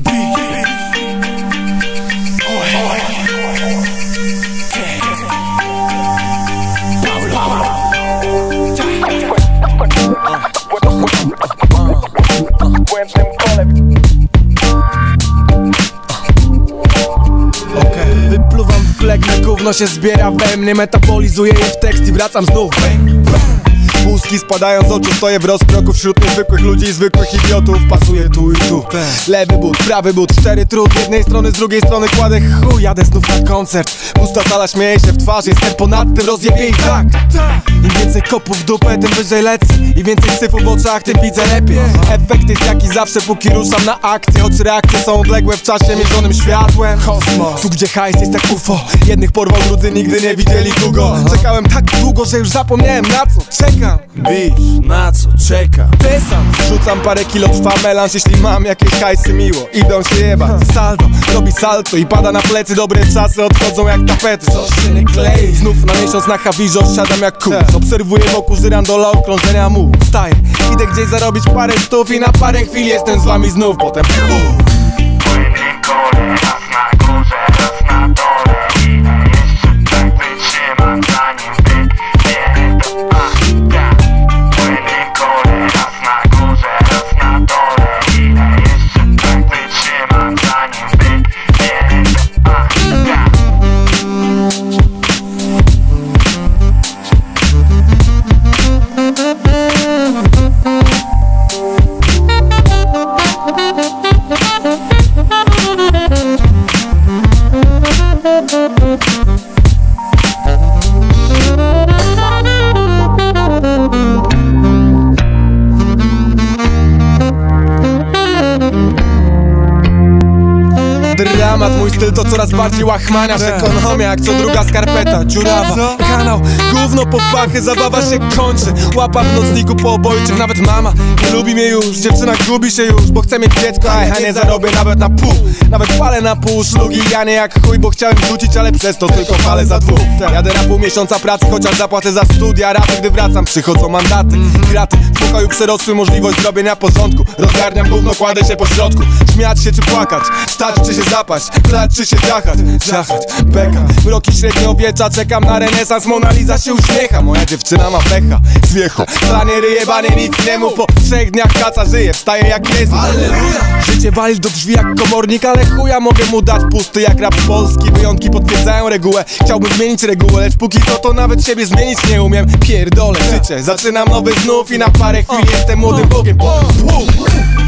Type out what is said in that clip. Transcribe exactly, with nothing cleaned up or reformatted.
Wypluwam w flegmę, gówno się zbiera we mnie, metabolizuję je w tekst i wracam znów. Łuski spadają z oczu, stoję w rozkroku wśród niezwykłych ludzi i zwykłych idiotów. Pasuję tu i tu, lewy but, prawy but, cztery trud z jednej strony, z drugiej strony kładę chuj, jadę znów na koncert. Pusta sala śmieje się w twarz, jestem ponad tym, rozjebie i tak. Im więcej kopów w dupę, tym wyżej lecę. Im więcej syfu w oczach, tym widzę lepiej. Efekt jest jaki zawsze, póki ruszam na akcję, choć reakcje są odległe w czasie mierzonym światłem. Kosmos, tu gdzie hajs jest jak U F O. Jednych porwał, drudzy nigdy nie widzieli kogo. Czekałem tak długo, że już zapomniałem na co czekam. Bisz, na co czeka? Ty sam rzucam parę kilo, trwa melanż. Jeśli mam jakieś hajsy, miło idą się jebać. Saldo, robi salto i pada na plecy. Dobre czasy odchodzą jak tapety. Co się nie klei? Znów na miesiąc na Hawirze siadam jak kurz. Obserwuję wokół żyrandola, okrążenia mu. Wstaję, idę gdzieś zarobić parę stów i na parę chwil jestem z wami znów. Potem uff. Płynie kole, raz na górze, raz na dole. Ile jeszcze tak wytrzymam, zanim wybierę to ach, płynie kole, raz na górze, raz na dole. Ile jeszcze tak wytrzymam, zanim wybierę to ach, Dramat, mój styl to coraz bardziej łachmaniarz. Ekonomia jak co druga skarpeta, dziurawa. Kanał, gówno po pachy, zabawa się kończy. Łapa w nocniku po obojczych, nawet mama nie lubi mnie już. Dziewczyna gubi się już, bo chce mieć dziecko, a ja nie zarobię nawet na pół. Nawet palę na pół szlugi, ja nie jak chuj, bo chciałem rzucić, ale przez to tylko palę za dwóch. Jadę na pół miesiąca pracy, chociaż zapłacę za studia. Raty, gdy wracam, przychodzą mandaty, graty. W pokoju przerosły możliwość zrobienia porządku. Rozgarniam gówno, kładę się po środku. Śmiać się czy płakać, stać czy się zapaść, plać czy się jachać, jachać, beka. Mroki średniowiecza, czekam na renesans. Mona Lisa się uśmiecha, moja dziewczyna ma pecha. Zwiecho, planie ryje, banie, nic nie mów. Po trzech dniach kaca żyje, wstaje jak Jezus. Alleluja! Życie wali do drzwi jak komornik, ale chuja mogę mu dać pusty jak rap z Polski. Wyjątki potwierdzają regułę, chciałbym zmienić regułę, lecz póki co to nawet siebie zmienić nie umiem. Pierdolę życie, zaczynam nowy znów i na parę chwil jestem młodym bogiem. Po